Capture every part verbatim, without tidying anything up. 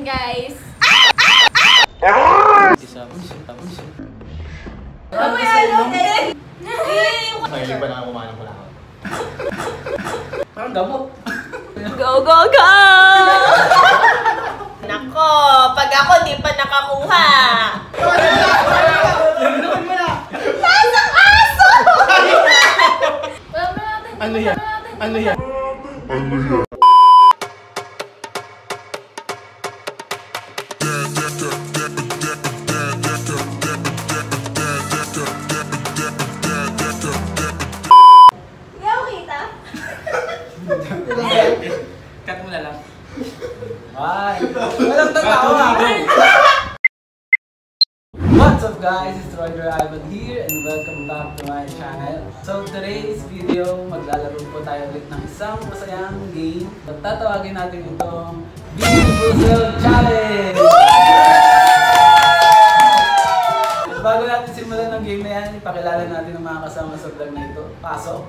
Ayan guys. Isa, tapos. Ano yan? Mahilig ba na kumain ng kulakaw? Parang gamot. Go, go, go! Nako, pag ako di pa nakakuha. Lasang aso! Ano yan? Ano yan? Ano yan? Cut mo na lang. Ay! Walang tatawa! What's up guys? It's Roger Ivan here and welcome back to my channel. So today's video, maglalaro po tayo ulit ng isang masayang game. Tatawagin natin itong Bean Boozled Challenge! Bago natin simulan ng game na yan, ipakilala natin ang mga kasama sa vlog na ito. Pasok!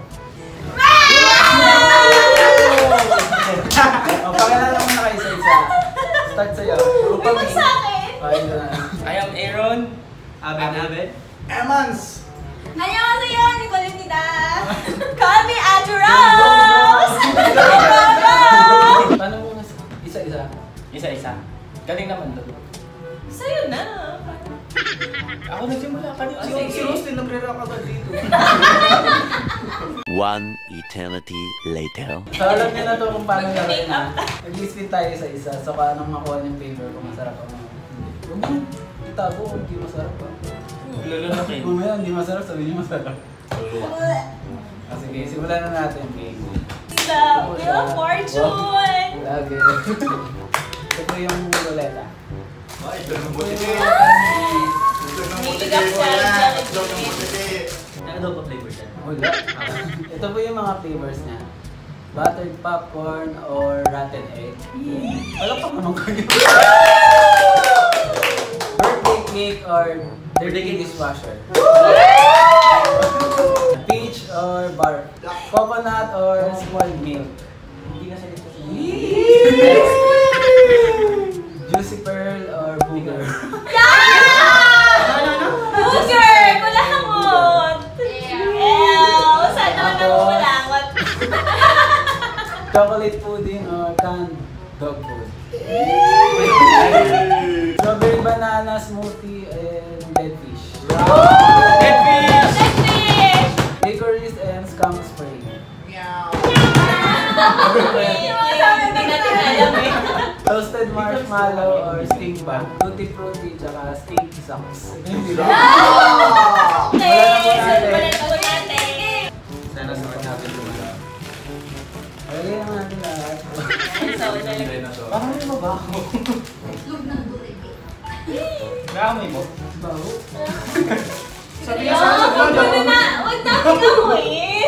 O, pakilala mo na kayo sa isa. Start sa'yo. May sa akin? Ayun na. I am Aaron. Aben, Aben. Emans! Annyeonghaseyo, Nicolinita! Call me Ate Rose! Paano mo isa-isa? Isa-isa. Galing naman doon. Sa'yo na. Ako nagsimula kanina. Si, si Rose din nagre-rock agad dito. One eternity later. So alam niyo na to kung paano laruin na. Nag-spin tayo sa isa. So kung anong makuha niyong favor kung masarap o mga. Huwag mo itago kung hindi masarap pa. Lulunukin. Mamaya hindi masarap, sabihin niyo masarap. Ah, sige, simulan na natin. Okay. Love, Wheel of Fortune! Lagi. Ito po yung ruleta. Ay, ito ng buti. Niligap siya. Ano daw pa flavor dyan? Wala. Ito po yung mga flavors niya. Buttered popcorn or rotten egg. Wala pa naman kayo. Birthday cake or dirty dishwasher. Peach or bar. Coconut or spoiled milk. Hindi na salit kasi. Juicy pearl or booger. Booger! Kulangot! Ew! Saan naman ang kulangot? Chocolate pudding or canned dog food. Strawberry banana smoothie and dead fish. Dead fish! Fish! Licorice and skunk spray. Hindi mo sabi, hindi natin alam eh. Toasted marshmallow or stink bag. Tutti frutti tsaka stinky socks. Okay! Saan pa rin ako natin? Sana sa natin lumala. Lagay naman natin lahat. So, nalagay. Parang may mabaho. Naamoy mo? Baho. Sabi nga sa akin, wag na, wag na pinamuhin.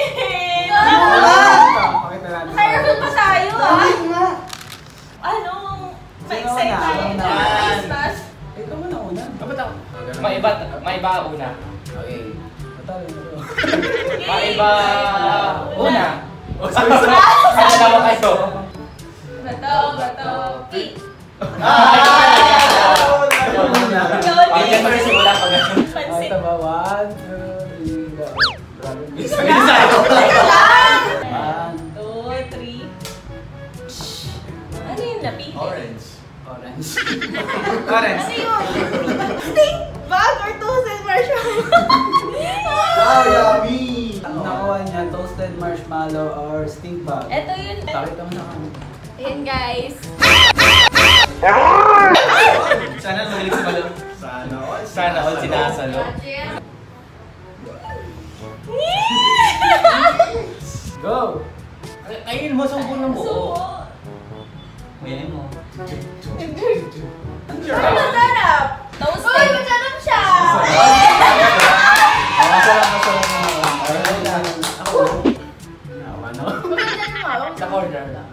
Pakita natin. Mayroon pa tayo ah. Ano? Pa-excite tayo. Christmas. Ikaw mo na una. Ba't ako? Maiba, maiba una. Okay. Matalo mo to. Maiba una. O, sorry, sorry. Ano naman kayo? Bato, bato, eat. Pagyan mo rin simula pag gano'n. Pansit. Ito ba? One, two, three, go. Isa lang! One, Two, three. Ano yung napili? Orange. orange. Orange. Ano yun? Stink bag or toasted marshmallow? Wow, yummy! Ang nakuha niya, toasted marshmallow or stink bag. Ito yun. Pakita mo na kami. Ayan guys. Sana magaling si Malo. Sana all. Sana all sinasalo. Go! Ayun mo, sumbong ng buo. Subo. Mayanin mo. Ano masarap? Toasted. Uy, masarap siya! Ah, masarap, masarap na lang. Ayun lang. Ako. Ano? Maganda naman. Sa corner lang.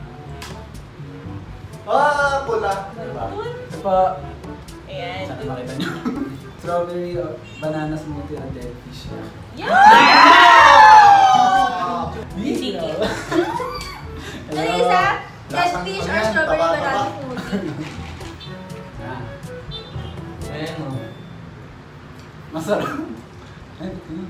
Ah, pula. Diba? Ito pa. Ayan. Sana makita niyo. Strawberry or banana smoothie or dead fish. Yeah! Hindi Sige. na. Ano isa? Dead Lasang fish ano or yan? strawberry Taba, banana taba. smoothie? Masarap. Ay, yun.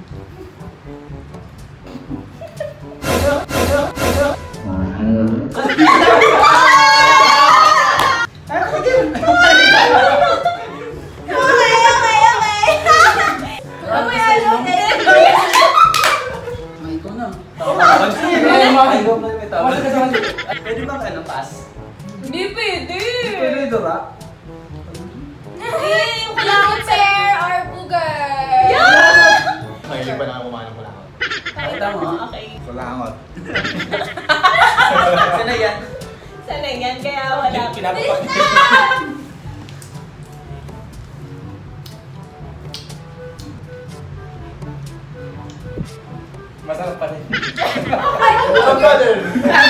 Okay, okay, okay. Okay, ano? May ikaw na. Tawag. Ay, may ikaw na may tawag. Pwede bang ano, pass? Hindi pwede. Pero ito ra. Eh, yung kailangan pair or booger. Yeah! Mahilig ba na kumain ng kulangot? Pakita mo. Okay. Kulangot. Sana yan. Sana yan, kaya wala. Pinapapak. Bilis na! Masarap pa rin. Okay, Masarap pa rin.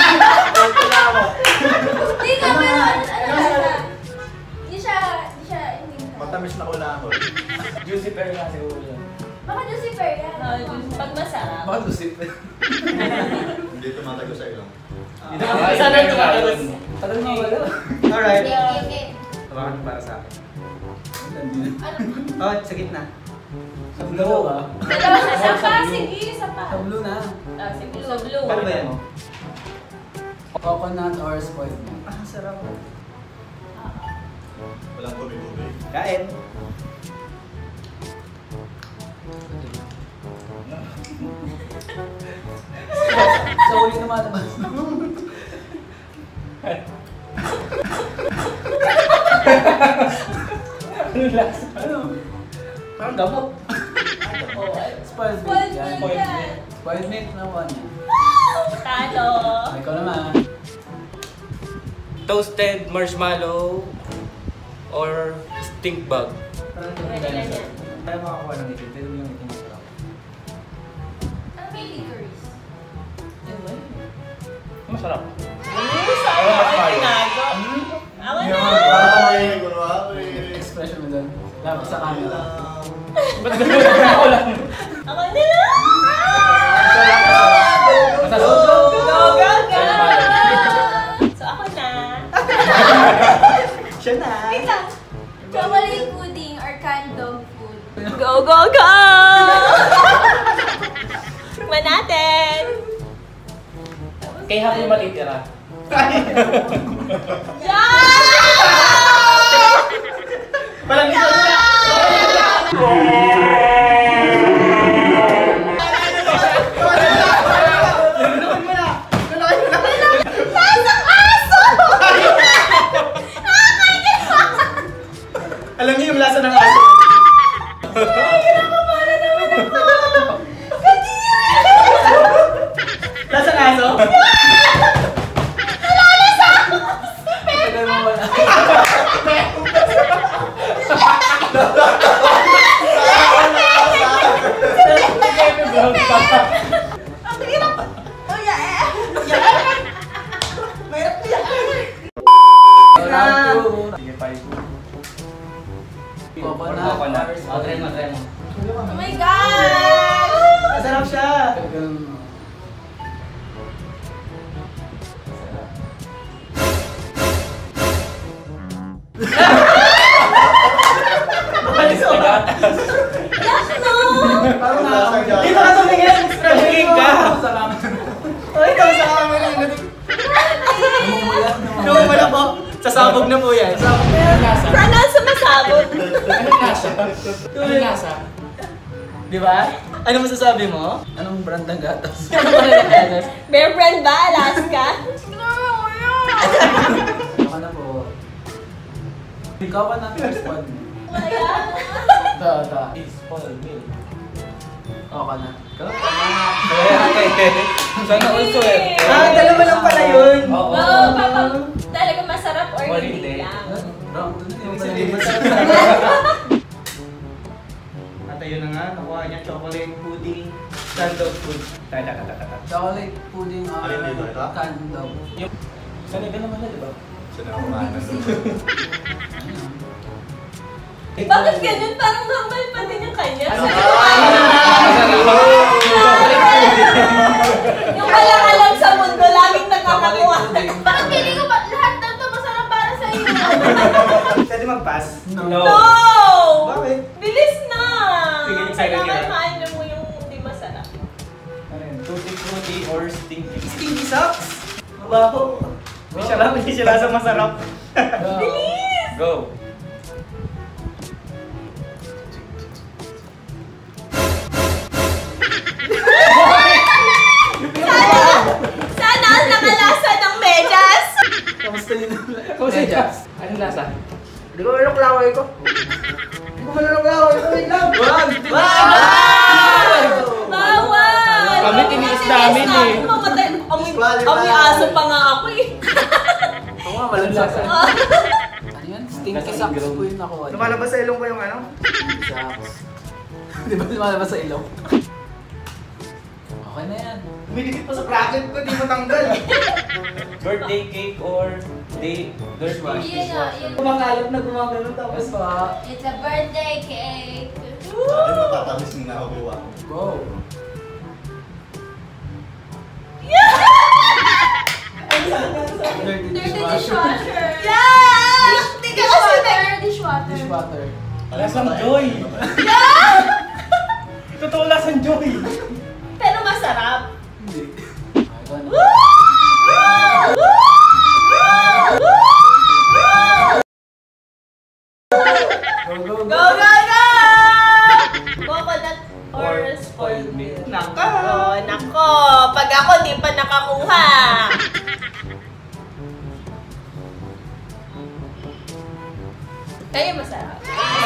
Hindi ka, pero ano, ano lasa? Hindi siya, hindi siya, hindi ka. Matamis na kulangot. Juicy pear nga siguro yan. Baka juicy pear yan. Pag masarap. Bakit lusip? Hindi tumatago sa ilong. Sana tumatagot. Tagal mo wala. Alright. Okay, okay, okay. Tawakan mo para sa akin. Ano? Oh, sa gitna. Sa blue ka. Dalawa na, isa pa, sige, isa pa. Sa blue na. Ah, sige, sa blue. Ano ba yan? Coconut or spoiled milk. Ah, sarap. Walang gubi-gubi. Kain. Sa uli na malabas. Ano lasa? Ano? Parang gamot. Spoiled milk Spoiled yan. milk yan. Spoiled milk na one yan. Talo. Ay, ikaw naman. Toasted marshmallow or stink bug. Parang Pwede na yan. Tayo makakuha ng itin. Pero yung itin masarap. Ano may licorice? Masarap. Saan ako tinago? Ako na! Ay, kunwari. Expression mo doon. Dapat sa camera. Ba't gano'n ako lang? Ako na lang! Masarap. Go, go, go! So ako na. Siya na. Wait lang. Chocolate pudding or canned dog food? Go, go, go! Tikman natin! Kay Happy matitira. Yeah! Parang ito na. Alam niyo yung lasa ng aso. Lasa ng aso? Tagal mo wala. Ang hirap! Oh, yeah! Round two. Sige, five. Coconut. Coconut. or O, spoiled try mo, milk. try mo. Oh my God! Masarap siya. Tagal mo. Malis ko ba? Yuck, no! Parang na. Dito ka tumingin ang expression ka. Sa camera. O, ikaw sa camera yun. Namumulat na mga. Yung wala po. Sasabog na po yan. Saan ang sumasabog? Anong lasa? Anong lasa? Di ba? Ano masasabi mo? Anong brand ng gatas? Bear brand ba? Alaska? Ako na po. Ikaw ka na first one. Kaya? Ito, ito. Spoiled milk. Ako ka na. Ikaw ka na. Sana also eh. Ah, dalawa lang pala yun. Oo. Oo, papa, talaga masarap or Or hindi hindi. lang? Round two na yun. Ibig sabihin, masarap na. At ayun na nga, nakuha niya chocolate pudding, canned dog food. Tata, tata, tata. Chocolate pudding or Alin dito, ito? canned dog. Sana iba naman na, di ba? Siya na kumain ng Bakit ganyan? Parang normal pa din yung kanya. Ano? Yung walang alam sa mundo, laging nakakakuha. Chocolate pudding. Bakit pili ko ba lahat ng ito masarap para sa iyo? Pwede mag-pass? No. No! Bakit? Bilis na! sa'yo Kailangan nila. maano mo yung hindi masarap. Ano yun? Tutti frutti or stinky? Stinky socks? Mabaho. Hindi siya lang, hindi siya lasang masarap. Bilis! Go! Sana ang nakalasa ng medyas! Kamusta yun? Kamusta yun? Medyas. Anong lasa? Hindi ko malulok laway ko. Hindi ko malulok laway ko. Wait lang. Wag! Bawal! Kami tiniis namin eh. Mamatay. Amoy, Bali, amoy bali. aso pa nga ako eh. Oo nga, walang lasa. Ah. Ano yan? Stinky socks po yung nakuha. niya. Lumalabas sa ilong ko yung ano? Stinky socks. Di ba lumalabas sa ilong? Okay na yan. Umidikit pa sa bracket ko, di mo tanggal. Birthday cake or day dirty Yun na, yun. Kumakalap na gumagano Yes tapos. po. It's a birthday cake. Sabi mo tatamis ng nakakuha ko. Go. Dirty Dirty dishwasher. dishwasher. Yeah! Hindi ka kasi Dishwater, dishwater. Dishwater. Lasang joy. Totoo lasang joy. Pero masarap. Hindi. Ay, ano? Go, go, Go, go. go, go! Coconut or spoiled milk? Naka. Oh, nako. Pag ako di pa nakakuha. Kayo masarap.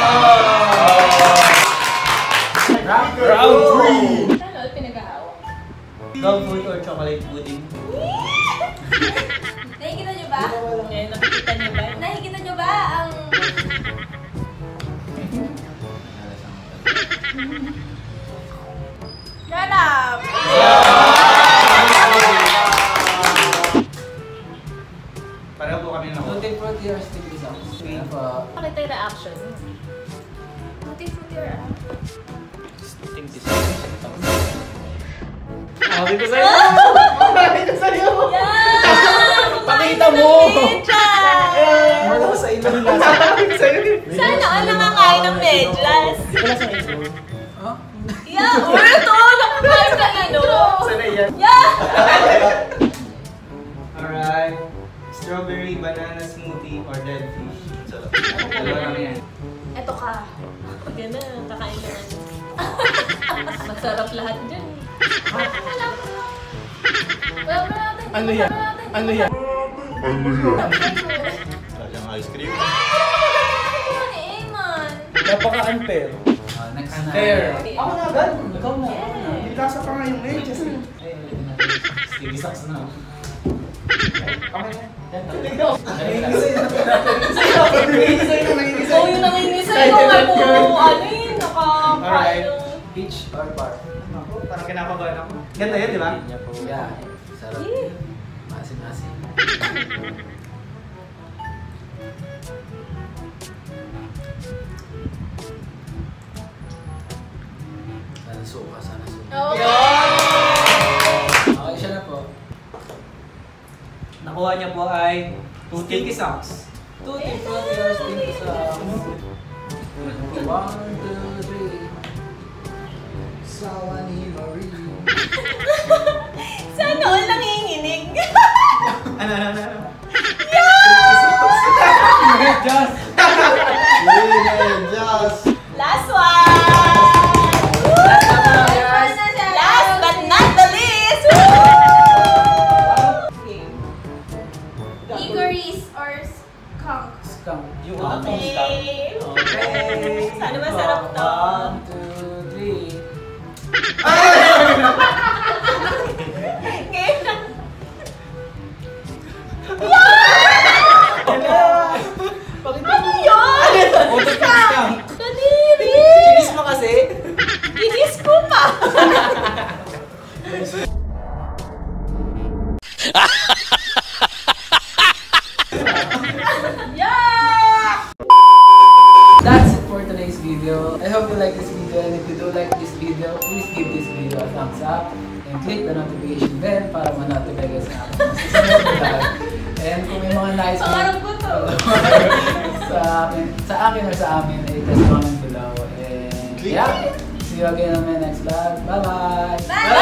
Round Round three. Ano, pinag-aawak. Dog food or chocolate pudding? Nakikita nyo ba? Eh, nakikita niyo ba? Nakikita nyo ba ang... Sarap! Pareho po kami na Tutti frutti or stinky socks? Ano po? Pakita yung reaction. Tutti frutti or ano? Stinky Sabi ko sa'yo! Sabi ko sa'yo! Yeah! Pakita mo! Wala ko sa ilong lasa. Sabi ko sa'yo! Sana all nakakain ng medlas. Hindi ko lasa ito. Huh? Yeah! Or ito! Nakakain ka ano? Sana yan. Yeah! Alright. Strawberry banana smoothie or dead fish? Sarap. Dalawa lang yan. Eto ka. Pag yan na, kakain ka na. Masarap lahat dyan. Alam ko lang. Wala pa natin. Ano yan? Ano yan? Kayang ice cream. Ano ni Eamon? Napaka-unfair. Ah, next na. There. Ako na agad. Ikaw na. Hindi lasa pa nga yung medyas eh. Ay, ulitin natin. Stinky socks na. Okay na. Ikaw. Oh, yung nangingisay ko nga po. Ano yun? Nakakain Alright. yung... Peach or bar? Ako, parang kinakabahan ako. Ganda yun, di ba? Yeah. Sarap. Eh. Masin-masin. Sana suka, sana suka. Oh. Okay, siya na po. Nakuha niya po ay stinky socks. Tutti frutti or stinky socks? One, two, three. Sawa ni Marie. Sana all nanginginig. Ano, ano, ano? ano? Just. Just. Last one! Last na po, guys. Last but not the least! Okay. Licorice or skunk? Skunk. Yung utak mo, stop. Okay. Okay. Sana masarap to. One, two, three. Game na. Pakita Ano yun? Utak mo, stop. Kadiri! Kinis mo kasi. Kinis ko pa! Yeah! That's it for today's video. I hope you like this video, and if you do like this video, please give this video a thumbs up and click the notification bell para ma-notify ka sa akin sa susunod na live. And kung may mga nice Pangarap ko to. sa akin, sa akin or sa amin, eh, just comment below. And yeah, See you again on my next vlog. Bye-bye! Bye!